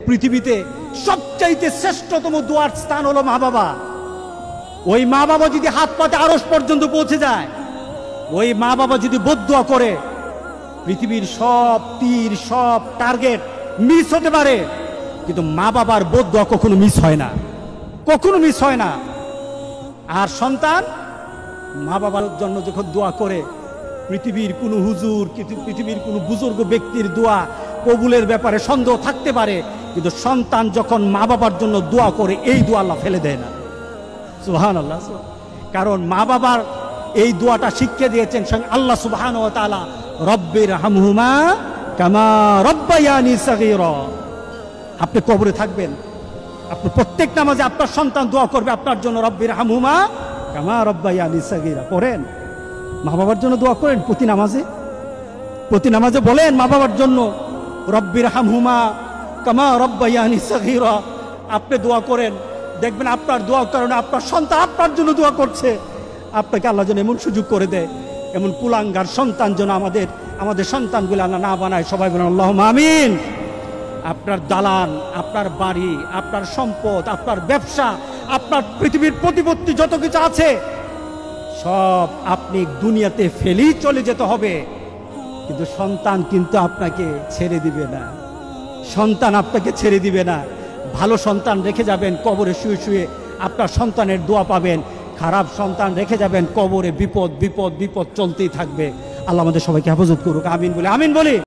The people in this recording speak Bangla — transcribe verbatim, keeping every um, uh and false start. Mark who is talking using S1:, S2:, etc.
S1: পৃথিবীতে সবচাইতে শ্রেষ্ঠতম দোয়ার স্থান হলো মা বাবা। ওই মা বাবা যদি হাত পাতে আরশ পর্যন্ত পৌঁছে যায়, ওই মা বাবা যদি বদদুয়া করে, পৃথিবীর সব তীর সব টার্গেট মিস হতে পারে, কিন্তু মা বাবার বদদুয়া কখনো মিস হয় না, কখনো মিস হয় না। আর সন্তান মা বাবার জন্য যখন দোয়া করে, পৃথিবীর কোনো হুজুর, পৃথিবীর কোনো বুজুর্গ ব্যক্তির দোয়া কবুলের ব্যাপারে সন্দেহ থাকতে পারে, কিন্তু সন্তান যখন মা বাবার জন্য দোয়া করে, এই দোয়া আল্লাহ ফেলে দেয় না। সুবহানাল্লাহ। কারণ মা বাবার এই দোয়াটা শিখিয়ে দিয়েছেন স্বয়ং আল্লাহ সুবহানাহু ওয়া তাআলা, রব্বির হামহুমা কামা রব্বায়ানি সাগীরা। আপনি কবরে থাকবেন, আপনি প্রত্যেক নামাজে আপনার সন্তান দোয়া করবে আপনার জন্য, রব্বির হামহুমা কামা রব্বায়ানি সাগীরা। পড়েন, মা বাবার জন্য দোয়া করেন প্রতি নামাজে, প্রতি নামাজে বলেন মা বাবার জন্য, রব্বির হামহুমা কামা রব্বায়ানি সাগীরা। আপনি দোয়া করেন, দেখবেন আপনার দোয়ার কারণে আপনার সন্তান আপনার জন্য দোয়া করছে। আপনাকে আল্লাহ যেন এমন সুযোগ করে দেয়, এমন কুলাঙ্গার সন্তান যেন আমাদের আমাদের সন্তানগুলো আল্লাহ না বানায়। সবাই বলেন আল্লাহুম্মা আমিন। আপনার দালান, আপনার বাড়ি, আপনার সম্পদ, আপনার ব্যবসা, আপনার পৃথিবীর প্রতিপত্তি যত কিছু আছে, সব আপনি দুনিয়াতে ফেলেই চলে যেতে হবে, কিন্তু সন্তান কিন্তু আপনাকে ছেড়ে দিবে না। সন্তান আপনাকে ছেড়ে দিবে না। ভালো সন্তান রেখে যাবেন, কবরে শুয়ে শুয়ে আপনার সন্তানের দোয়া পাবেন। খারাপ সন্তান রেখে যাবেন, কবরে বিপদ বিপদ বিপদ চলতেই থাকবে। আল্লাহ আমাদের সবাইকে হেফাজত করুক। আমিন বলে আমিন বলি।